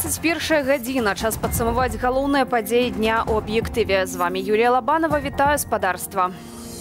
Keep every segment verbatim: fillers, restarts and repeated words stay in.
двадцать первая гадзіна. Час падсумаваць галоўныя падзеі дня ў аб'ектыве. З вами Юлія Лабанова. Вітаю спадарства.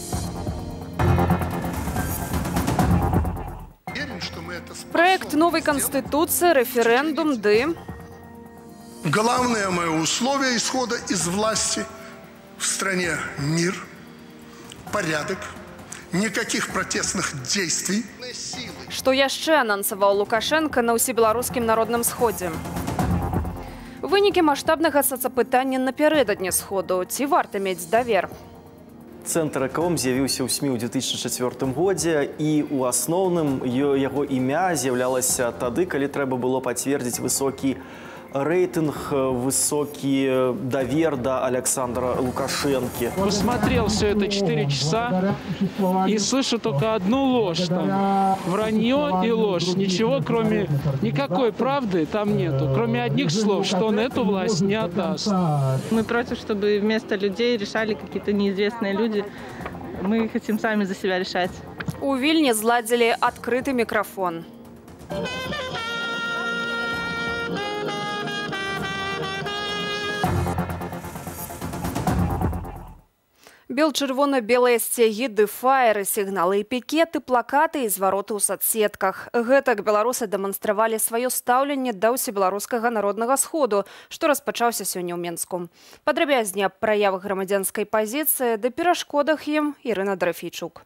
Проект новой конституции, референдум, ды. Главное мое условие исхода из власти в стране мир, порядок, никаких протестных действий. Што яшчэ анансаваў Лукашенко на ўсебеларускім народным сходзе? Вынікі маштабнага сацапытання напярэдадні сходу. Ці варта мець давер? Цэнтр ЭКОМ з'явіўся ў СМІ ў две тысячи чацвёртым годзе, і ў асноўным яго імя з'яўлялася тады, калі трэба было пацвердзіць высокі рейтинг, высокий довер до Александра Лукашенко. Посмотрел все это четыре часа и слышу только одну ложь. Там. Вранье и ложь. Ничего, кроме... Никакой правды там нету. Кроме одних слов, что он эту власть не отдаст. Мы против, чтобы вместо людей решали какие-то неизвестные люди. Мы хотим сами за себя решать. У Вильни зладили открытый микрофон. Бел-чырвона-белыя сцягі, дэфайры, сігналы і пікеты, плакаты і звароты ў соцсетках. Гэтак беларусы дэманстравалі сваё стаўленне да ўсебеларускага народнага сходу, што распачаўся сёння ў Менску. Падрабязней аб праявах грамадзянскай пазіцыі ды перашкодах ім Ірына Драфійчук.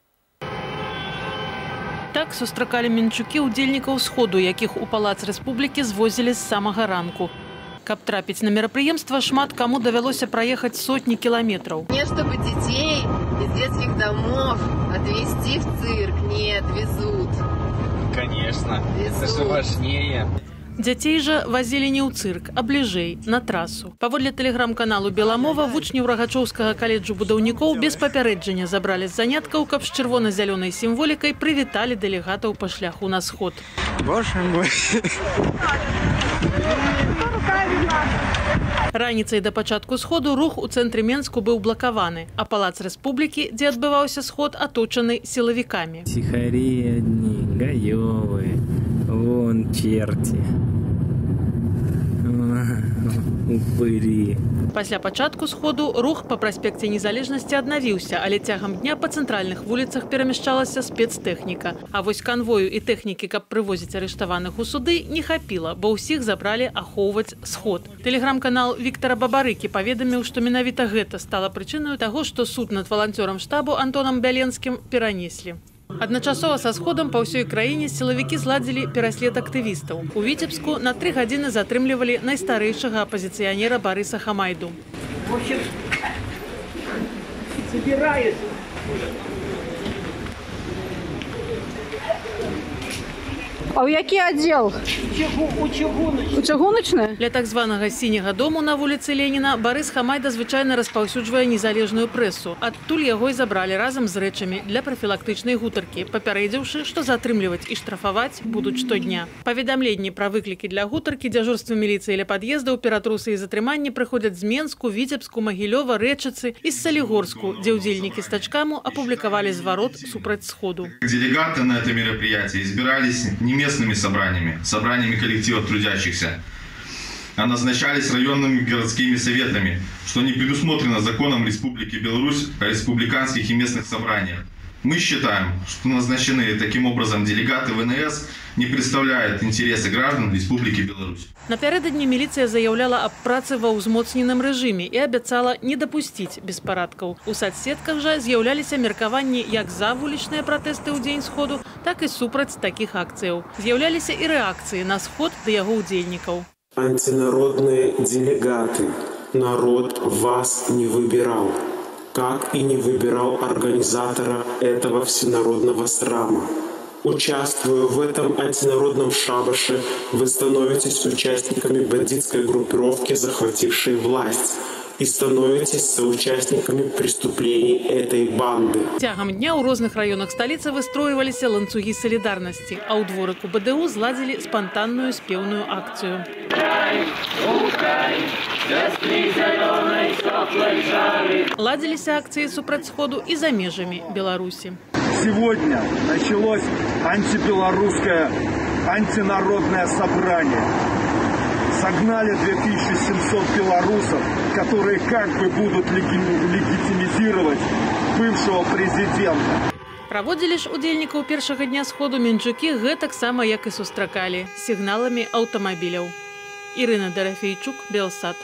Так сустракалі мінчукі ўдзельнікаў сходу, якіх у Палац Рэспублікі звозілі з самага ранку. Каб трапіць на мерапрыемства, шмат каму давялося праехаць сотні кіламетраў. Не чтобы детей из детских домов отвезти в цирк. Нет, везут. Конечно, везут. Это же важнее. Дзяцей жа вазілі не ў цырк, а бліжэй, на трасу. Паводле тэлеграм-каналу «Беламова» вучняў Рагачоўскага каледжу будаўнікоў без папярэджання забралі з заняткаў, каб з чырвона-зялёнай сімволікай прывіталі дэлегатаў па шляху на сход. Боже мой! Раніцай да пачатку сходу рух у цэнтры Менску быў блакаваны, а Палац Рэспублікі, дзе адбываўся сход, аточаны сілавікамі. Тихари одни, гаёвые, вон черти, упыри. Пасля пачатку сходу рух па праспекце Незалежнасці аднавіўся, але цягам дня па цэнтральных вуліцах перамяшчалася спецтэхніка. А вось канвою і тэхнікі, каб прывозіць арыштаваных у суды, не хапіла, бо ўсіх забралі ахоўваць сход. Тэлеграм-канал Віктара Бабарыкі паведаміў, што менавіта гэта стала прычынаю таго, што суд над валанцёрам штабу Антонам Бяленскім перанеслі. Адначасова са сходам па ўсёй краіне сілавікі зладзілі пераслед актывістаў. У Віцебску на тры гадзіны затрымлівалі найстарэйшага апазіцыянера Барыса Хамайду. В общем, собираюсь. А ў які аддзел? У чыгуначны. У чыгуначны? Для так званага сіняга дому на вуліцы Леніна Барыс Хамайда звычайна распаўсюджвае незалежную прэсу. Адтуль яго і забралі разам з рэчамі для прафілактычнай гутаркі, папярэдзіўшы, што затрымліваць і штрафаваць будуць штодня. Паведамленні пра выклікі для гутаркі, дзяжурства міліцыі ля пад'ездаў, ператрусы і затрыманні прыходзяць з Менску, Віцебску, Магілёва, Рэчыцы і з Салігорску, дзе ўдзельнікі стачкаму апублікавалі зварот супраць сходу. Делегаты на это мероприятие избирались не местными собраниями, собраниями коллективов трудящихся, а назначались районными городскими советами, что не предусмотрено законом Республики Беларусь о республиканских и местных собраниях. Мы считаем, что назначенные таким образом делегаты ВНС не представляют интересы граждан Республики Беларусь. Напярэдадні міліцыя заяўляла аб працы ва ўзмоцненым рэжыме і абяцала не дапусціць беспарадкаў. У соцсетках жа з'яўляліся меркаванні як за вулічныя пратэсты ў дзень сходу, так і супраць такіх акцыяў. З'яўляліся і рэакцыі на сход да яго ўдзельнікаў. Антинародные делегаты. Народ вас не выбирал. Как и не выбирал организатора этого всенародного срама. Участвуя в этом антинародном шабаше, вы становитесь участниками бандитской группировки, захватившей власть, и становитесь соучастниками преступлений этой банды. Цягам дня ў розных раёнах сталіцы выстройваліся ланцугі салідарнасці, а ў дворыку БДУ зладзілі спантанную спеўную акцыю. Ладзіліся акцыі супраць сходу і за межамі Беларусі. Сегодня началось антибелорусское, антинародное собрание. Согнали две тысячи семьсот белорусов, которые как бы будут легитимизировать бывшего президента. Праводзілі ж удзельнікаў першага дня сходу мінчукі гэтаксама, як і сустракалі, сігналамі аўтамабіляў. Ірына Дарафейчук, Белсат.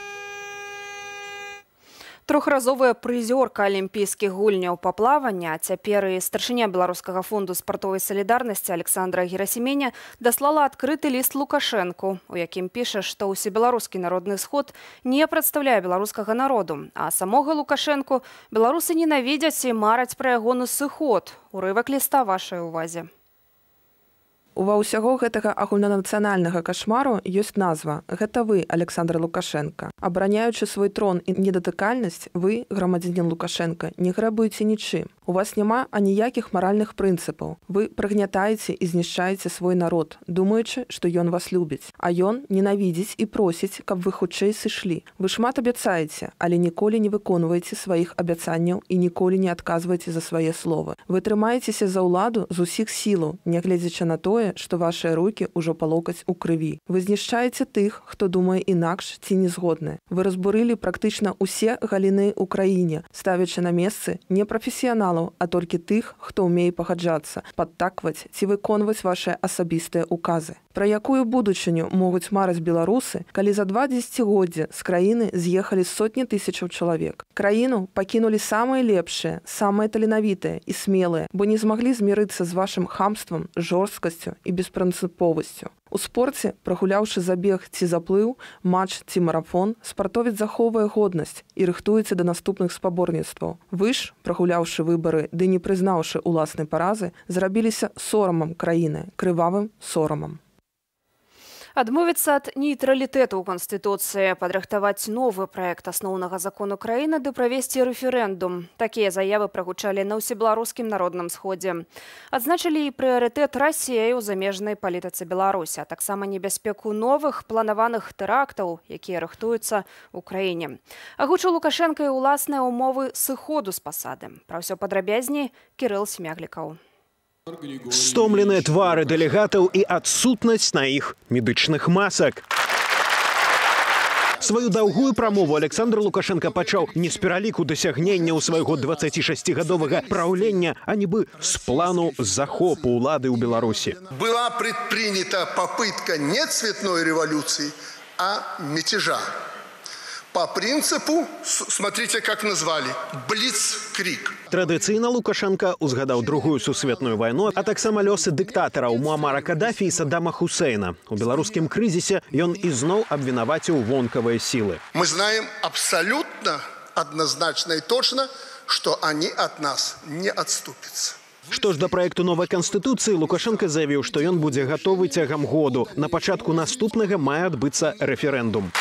Трохразовая прызёрка алімпійскіх гульняў па плаванні, а цяпер і старшыня Беларускага фонду спартовай салідарнасці Александра Герасіменя даслала адкрыты ліст Лукашэнку, у якім піша, што ўсебеларускі народны сход не прадстаўляе беларускага народу, а самога Лукашэнку беларусы ненавідзяць і мараць пра ягоны сыход. Урывак ліста вашай увазе. Ува ўсяго гэтага агульнанацыянальнага кашмару ёсць назва. Гэта вы, Александр Лукашенко. Абараняючы свой трон і недатыкальнасць, вы, грамадзянін Лукашенко, не грабуеце нічым. У вас няма аніякіх маральных прынцыпаў. Вы прыгнятаеце і знішчаеце свой народ, думаючы, што ён вас любіць. А ён ненавідзіць і просіць, каб вы хутчэй сышлі. Вы шмат абяцаеце, але ніколі не выконваеце сваіх абяцанняў і ніколі не адказваеце за свае словы. Вы трымаецеся за ўладу з усіх сілаў, нягледзячы на тое, што вашыя рукі ўжо па локаць у крыві. Вы знішчаеце тых, хто думае інакш ці не згодны. Вы разбурылі практычна ўсе галіны ў краіне, ставячы на месцы не прафесіяналаў, а толькі тых, хто ўмее пагаджацца, падтакваць ці выконваць вашыя асабістыя указы. Пра якую будучыню могуць марыць беларусы, калі за два дзесяцігоддзя з краіны з'ехалі сотні тысячаў чалавек. Краіну пакінулі самыя лепшыя, самыя таленавітыя і смелыя, бо не змаглі змірыцца з вашым хамствам, жорсткасцю і беспрынцыповасцю. У спорце, прагуляўшы забег ці заплыў, матч ці марафон, спартовец захоўвае годнасць і рыхтуецца да наступных спаборніцтваў. Вы ж, прагуляўшы выбары ды не прызнаўшы уласнай паразы, зрабіліся сорамам краіны, крывавым сорамам. Адмовіцца ад нейтралітэту ў Канстытуцыі, падрыхтаваць новы праект асноўнага закону краіны ды правесці рэферэндум. Такія заявы прагучалі на ўсебеларускім народным сходзе. Адзначылі і прыярытэт Расіі ў замежнай палітыцы Беларусі, а таксама небяспеку новых планаваных тэрактаў, якія рыхтуюцца ў краіне. Агучыў Лукашенка і ўласныя ўмовы сыходу з пасады. Пра ўсё падрабязней Кірыл Смяглікаў. Стомленыя твары дэлегатаў і адсутнасць на іх медычных масак. Сваю даўгую прамову Александр Лукашенко пачаў не з пераліку дасягненняў свайго дваццацішасцігадовага праўлення, а нібы з плану захопу ўлады ў Беларусі. Была предпринята попытка не цветной революции, а мятежа. По принципу, смотрите, как назвали, бліцкриг. Традыцыйна Лукашенко узгадаў другую сусветную вайну, а таксама лёсы дыктатараў Муамара Кадафі і Саддама Хусейна. У беларускім крызісе ён ізноў абвінаваціў вонкавыя сілы. Мы знаем абсолютно, однозначно и точно, что они от нас не отступятся. Што ж да праекту новай канстытуцыі, Лукашенко заявіў, што ён будзе гатовы цягам году. На пачатку наступнага мае адбыцца рэферэндум.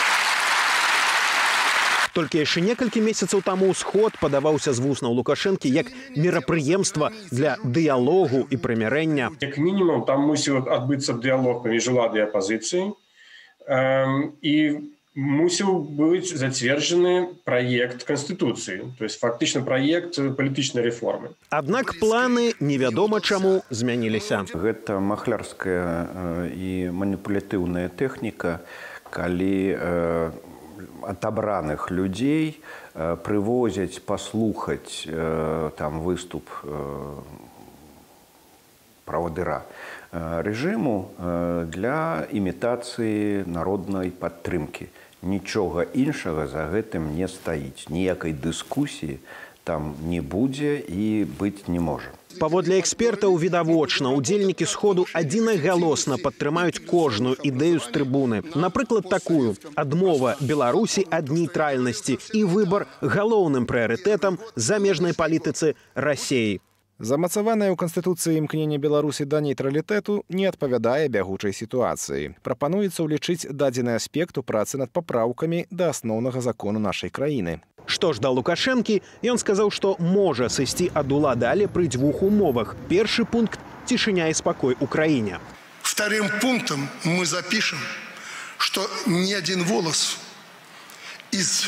Толькі яшчэ некалькі месяцаў таму сход падаваўся з вуснаў Лукашэнкі як мерапрыемства для дыялогу і прымірэння. Як мінімум, там мусіў адбыцца дыялог паміж уладай і апазіцыяй, і мусіў быць зацверджаны праект Канстытуцыі, то есть фактычна праект палітычнай рэформы. Аднак планы невядома чаму змяніліся. Гэта махлярская і маніпулятыўная тэхніка, калі отобранных людей э, привозят послухать э, там выступ э, правадыра э, режиму э, для имитации народной подтрымки. Ничего іншага за гэтым не стаіць. Ніякай дыскусіі там не будзе і быць не можа. Паводле экспертаў відавочна, удзельнікі сходу адзінагалосна падтрымаюць кожную ідэю з трыбуны. Напрыклад, такую: адмова Беларусі ад нейтральнасці і выбар галоўным прыярытэтам замежнай палітыцы Расіі. Замацаванае ў Канстытуцыі імкненне Беларусі да нейтралітэту не адпавядае бягучай сітуацыі. Прапануецца ўлічыць дадзены аспект у працы над папраўкамі да асноўнага закону нашай краіны. Што ж да Лукашэнкі, ён сказаў, што можа сысці ад улады, але пры дзвюх умовах. Першы пункт – цішыня і спакой у краіне. Вторым пунктом мы запишем, что ни один волос из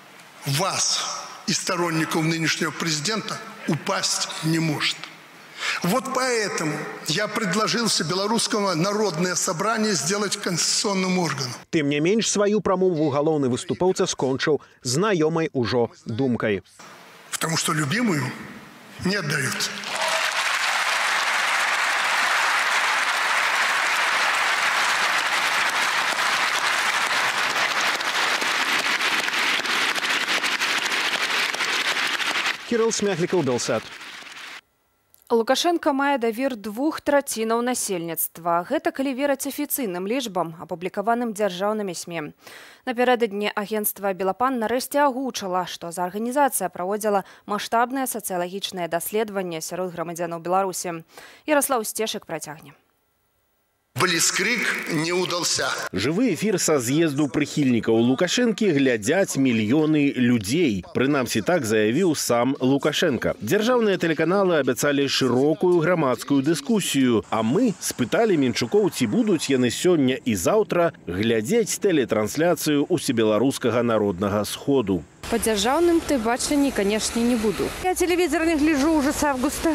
вас, из сторонников нынешнего президента, упасть не может. Вот поэтому я предложил Всебелорусского народное собрание сделать конституционным органом. Тым не менш, сваю прамову галоўны выступоўца скончыў знаёмай ужо думкай. Потому что любимую не отдают. Кирилл Смяхлікаў, Белсат. Лукашенко мае давер двух трацінаў насельніцтва. Гэта калі верыць афіцыйным лічбам, апублікаваным дзяржаўнымі СМІ. Напярэдадні агенцтва «Белапан» нарэшце агучыла, што за арганізацыя праводзіла маштабнае сацыялагічнае даследаванне сярод грамадзянаў Беларусі. Ярослаў Сцешык працягне. Бліцкрыг не удался. Жывы эфір са з'езду прыхільнікаў Лукашэнкі глядзяць мільёны людзей. Прынамсі так заявіў сам Лукашенко. Дзяржаўныя тэлеканалы абяцалі шырокую грамадскую дыскусію, а мы спыталі Менчукоў, ці будуць яны сёння і заўтра глядзець тэлетрансляцыю усебеларускага народнага сходу. По дзяржаўным тэлебачанні, конечно, не буду. Я телевизор не гляжу уже с августа.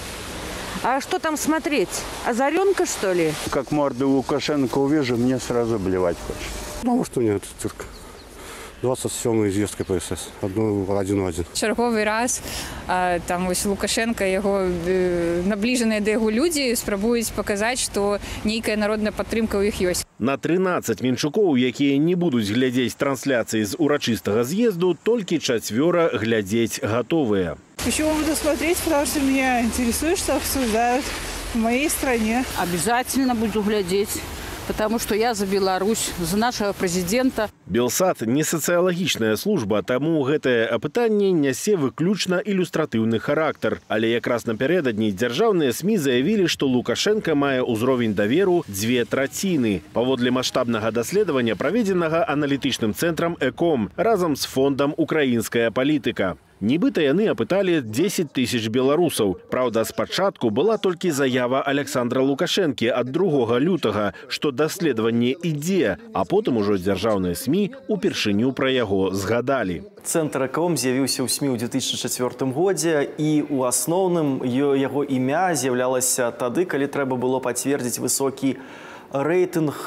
А что там смотреть? Озаренка, что ли? Как морду Лукашенко увижу, мне сразу блевать хочет. Ну, что нет, цирк. двадцать сёмая з'езд ка пэ эс эс. Одну, один в один. Черговый раз а, там ось Лукашенко, его э, наближенные до его люди спрабуюць показать, что нейкая народная падтрымка ў іх ёсць. На тринадцать Менчукоў, якія не будуць глядзець трансляцыі з урачыстага з'езду, толькі чацвёра глядзець гатовыя. Почему буду смотреть? Потому что меня интересует, что обсуждают в моей стране. Обязательно буду глядеть, потому что я за Беларусь, за нашего президента. Белсат не сацыялагічная служба, таму гэтае апытанне нясе выключна ілюстратыўны характар. Але якраз напярэдадні дзяржаўныя СМІ заявілі, што Лукашенко мае ўзровень даверу дзве траціны. Паводле маштабнага даследавання, праведзенага аналітычным цэнтрам «Эком» разам з фондам «Украінская палітыка». Нібыта яны апыталі дзесяць тысяч беларусаў. Праўда, спачатку была толькі заява Александра Лукашэнкі ад другога лютага, што даследаванне ідзе, а потым ужо дзяржаўныя СМІ упершыню пра яго згадалі. Цэнтр «Эком» з'явіўся ў СМІ ў две тысячы чацвёртым годзе, і ў асноўным яго імя з'яўлялася тады, калі трэба было пацвердзіць высокі рэйтынг,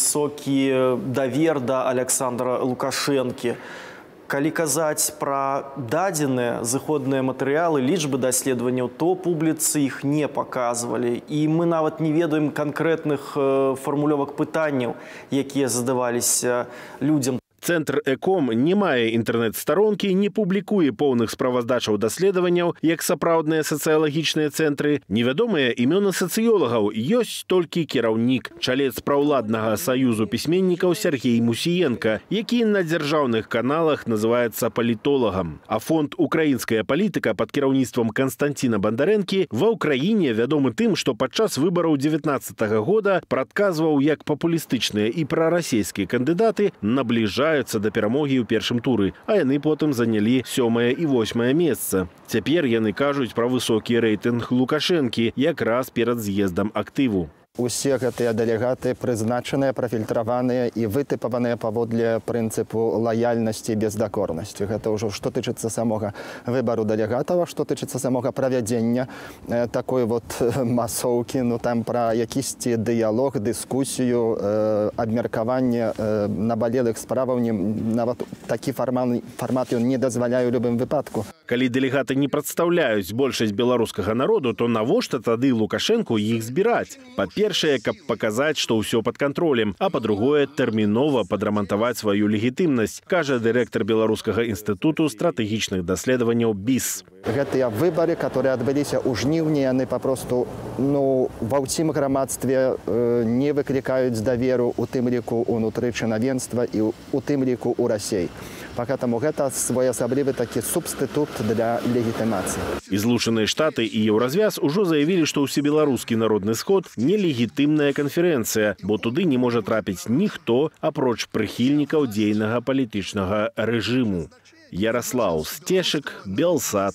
высокі давер да Александра Лукашэнкі. Калі казаць пра дадзеныя зыходныя матэрыялы, лічбы даследаванняў, то публіцы іх не паказвалі. І мы нават не ведаем канкрэтных фармулёвак пытанняў, якія задаваліся людзям. Цэнтр «Эком» не мае інтэрнэт-старонкі, не публікуе поўных справаздачаў даследаванняў, як сапраўдныя сацыялагічныя цэнтры. Невядомыя імёны сацыёлагаў, ёсць толькі кіраўнік, чалец праўладнага саюзу пісьменнікаў Сергей Мусіенка, які на дзяржаўных каналах называецца палітолагам. А фонд «Украінская палітыка» пад кіраўніцтвам Канстантина Бандарэнкі ва ўкраіне вядомы тым, што падчас выбараў дзевятнаццатага года прадказваў, як папулістычныя і прарасійскія кандыдаты набліжаюцца да перамогі ў першым туры, а яны потым занялі сёмае і восьмае месца. Цяпер яны кажуць пра высокі рэйтынг Лукашэнкі якраз перад з'ездам актыву. Усе гэтыя дэлегаты прызначаныя, прафільтраваныя і вытыпаваныя паводле прынцыпу лаяльнасці і бездакорнасці. Гэта ўжо што тычыцца самога выбару дэлегатаў, што тычыцца самога правядзення э, такой вот масоўкі, ну там пра якісьці дыялог, дыскусію, э, абмеркаванне э, набалелых справаў, не, нават такі фармат, фармат ён не дазваляе ў любым выпадку. Калі дэлегаты не прадстаўляюць большасць беларускага народу, то навошта тады Лукашэнку іх збіраць? Па-першае, каб паказаць, што ўсё пад кантролем, а па-другое, тэрмінова падрамантаваць сваю легітымнасць, кажа дырэктар Беларускага інстытуту стратэгічных даследаванняў БІС. Гэтыя выбары, которые адбыліся ў жніўні, яны папросту ну, ва ўсім грамадстве э, не выклікаюць даверу, у тым ліку ўнутры чынавенства і у тым ліку ў Расіі. Поэтому гэта своеасаблівы такі субстытут для легітымацыі. І Злучаныя Штаты і Еўразвяз ужо заявілі, што ўсебеларускі народны сход нелегітымная канферэнцыя, бо туды не можа трапіць ніхто, апроч прыхільнікаў дзейнага палітычнага рэжыму. Ярослаў Сцешык, Белсат.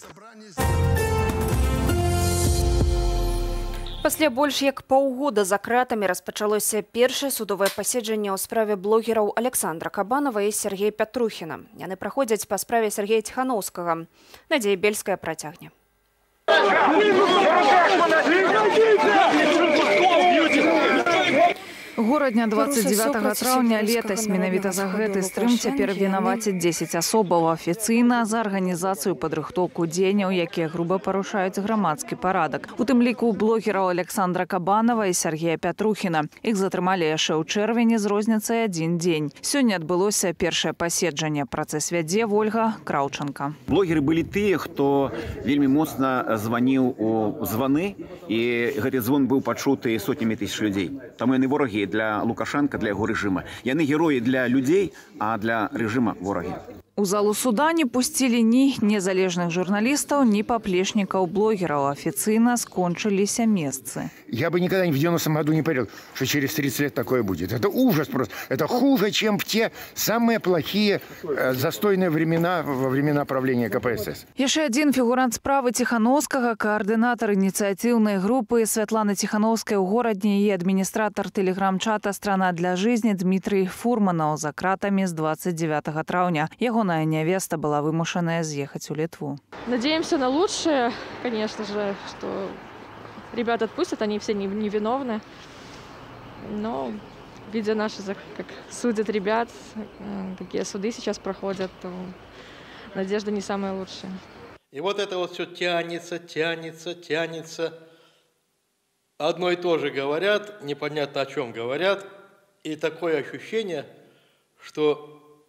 Пасля больш як паўгода за кратамі распачалося першае судовае паседжанне ў справе блогераў Александра Кабанова і Сергея Пятрухіна. Яны праходзяць па справе Сергея Ціханаўскага. Надзея Бельская працягне. Горадня двадцать девятого траўня летась менавіта за гэты стрым цяпер вінавацяць дзесяць асобаў афіцыйна за арганізацыю падрыхтоўку дзеянняў, якія груба парушаюць грамадскі парадак. У тым ліку блогераў Александра Кабанова і Сергея Пятрухіна. Іх затрымалі яшчэ ў чэрвені з розніцай адзін дзень. Сёння адбылося першае паседжанне. Працэс вядзе Ольга Краўчанка. Блогеры былі тыя, хто вельмі моцна званіў у званы, і гэты звон быў пачуты сотнямі тысяч людзей. Таму яны ворагі для Лукашенка, для яго рэжыма. Яны героі для людзей, а для рэжыма ворагі. У залу суда не пусцілі ні незалежных журналістаў, ні паплечнікаў блогераў. Афіцыйна скончыліся месцы. Я бы никогда в девяностом году не поверил, что через тридцать лет такое будет. Это ужас просто. Это хуже, чем в те самые плохие э, застойные времена во времена правления ка пэ эс эс. Яшчэ адзін фігурант справы Ціхановскага, каардынатар ініцыятыўнай групы Святланы Ціхановскай у горадні і адміністратар тэлеграм-чата «Страна для жизни» Дмитрий Фурманов за кратами с двадцать девятого траўня. Ягоная невеста была вымушаная съехать в Литву. Надеемся на лучшее, конечно же, что ребят отпустят, они все невиновны. Но, видя наши, как судят ребят, какие суды сейчас проходят, то надежда не самая лучшая. И вот это вот все тянется, тянется, тянется. Одно и то же говорят, непонятно о чем говорят. И такое ощущение, что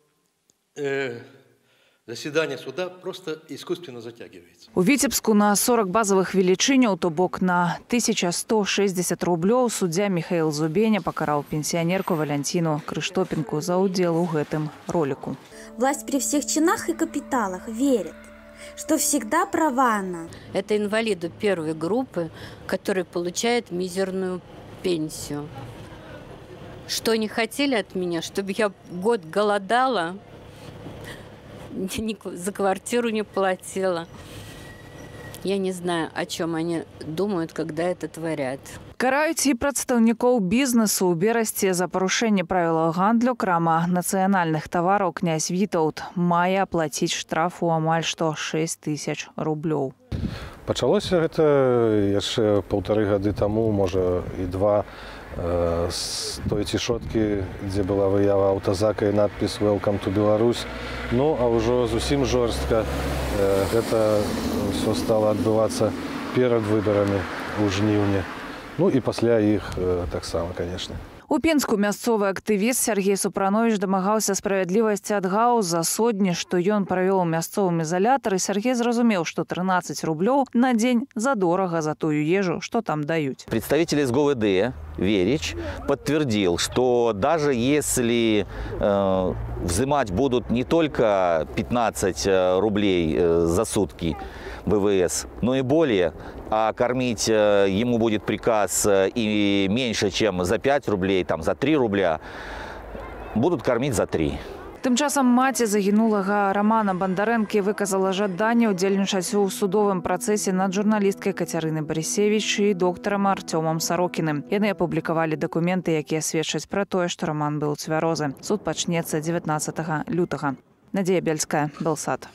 э, заседание суда просто искусственно затягивается. У Витебску на сорок базовых величиняў, то бок на тысяча сто шестьдесят рублёў, суддзя Михаил Зубеня покарал пенсионерку Валентину Крыштопенку за удел у гэтым ролику. Власть при всех чинах и капиталах верит, что всегда права она. Это инвалиды первой группы, которые получают мизерную пенсию. Что они хотели от меня? Чтобы я год голодала, за квартиру не платила. Я не знаю, о чем они думают, когда это творят. Караюць і прадстаўнікоў бізнесу. У берасці за парушэнне правілаў гандлю крама нацыянальных тавараў князь Вітаўт мае аплаціць штраф у амаль што шэсць тысяч рублёў. Пачалося гэта яшчэ паўтары гады таму, можа і два, з той цішоткі, дзе была выява аўтазака і надпіс «Welcome to Беларусь». Ну, а ўжо зусім жорстка гэта ўсё стала адбывацца перад выбарамі ў жніўні. Ну і пасля іх таксама, конечно. У Пінску мясцовы актывіст Сергей Супранович дамагаўся справядлівасці ад ГАУ за сотні, што ён правёў у мясцовым ізалятары. Сергей зразумеў, што трынаццаць рублёў на дзень задорага за тую ежу, что там дают. Представитель эс гэ вэ дэ Верич подтвердил, что даже если э, взимать будут не только пятнадцать рублей э, за сутки вэ вэ эс, но и более, а кормить э, ему будет приказ э, и меньше, чем за пять рублей, там, за три рубля, будут кормить за три. Тым часам маці загінулага Романа Бандарэнкі выказала жаданне ўдзельнічаць у судовым працэсе над журналісткай Кацярынай Барысевіч і доктарам Артёмам Сарокіным. Яны апублікавалі дакументы, якія сведчаць пра тое, што Роман быў цвярозы. Суд пачнецца дзевятнаццатага лютага. Надзея Бельская, Белсат.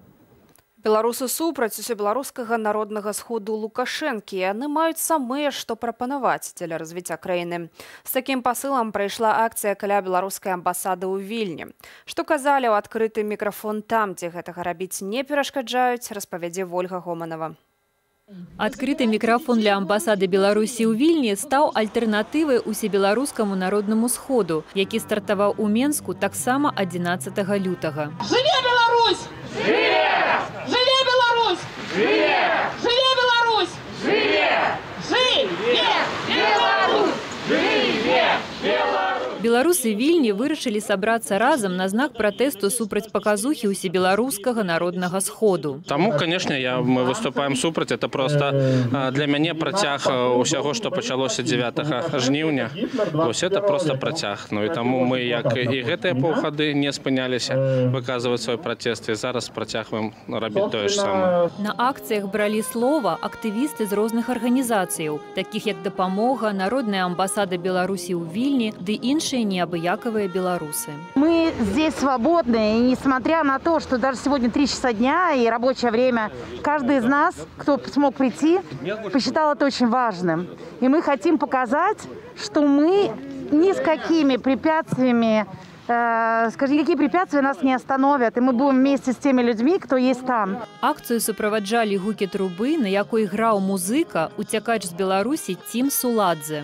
Беларусы супраць усебеларускага народнага сходу Лукашэнкі. Яны маюць самыя, што прапанаваць дзеля развіцця краіны. З такім пасылам прайшла акцыя каля беларускай амбасады ў Вільні. Што казалі ў адкрыты мікрафон там, дзе гэтага рабіць не перашкаджаюць, распавядзе Вольга Гоманова. Открытый микрофон для амбассады Беларуси у Вильни стал альтернативой усебеларускаму народному сходу, які стартовал у Менску таксама одиннадцатого лютага. Живе Беларусь! Живе! Живе Беларусь! Живе! Живе Беларусь! Живе! Живе! Беларусь! Живе! Беларусь! Беларусы Вільні вырашылі сабрацца разам на знак пратэсту супраць паказухі усебеларускага народнага сходу. Таму, конечно, я, мы выступаем супраць. Это просто для мяне працяг усяго, што пачалося дзевятага жніўня. Вось это просто працяг. Ну і таму мы, як і гэтыя паўгады, не спыняліся выказваць свой пратэст, і зараз працягваем рабіць тое ж самае. На акцыях бралі слова актывісты з розных арганізацыяў, такіх як Дапамога, Народная амбасада Беларусі ў Вільні ды іншыя неабыякавыя беларусы. Мы здесь свободны, и несмотря на то, что даже сегодня три часа дня и рабочее время, каждый из нас, кто смог прийти, посчитал это очень важным. И мы хотим показать, что мы ни с какими препятствиями, э, скажем, никакие препятствия нас не остановят, и мы будем вместе с теми людьми, кто есть там. Акцыю суправаджалі гукі трубы, на якой граў музыка, уцякач з Беларусі Тім Суладзе.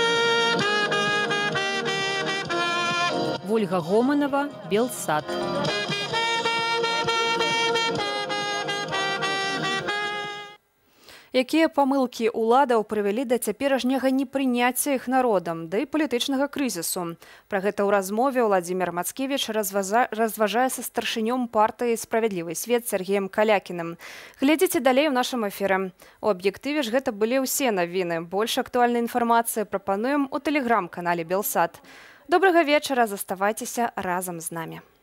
Ольга Гоманова, Белсат. Якія памылкі ўладаў прывялі да цяперашняга непрыняцця іх народам, да і палітычнага крызісу. Пра гэта ў размове Владзімір Мацкевіч разважае са старшынём партыі «Справядлівы свет» Сергеем Калякіным. Глядзіце далей у нашым эфіры. У аб'ектыве ж гэта былі ўсе навіны. Больш актуальнай інфармацыі прапануем у тэлеграм-канале Белсат. Добрага вечара, заставайцеся разам з намі.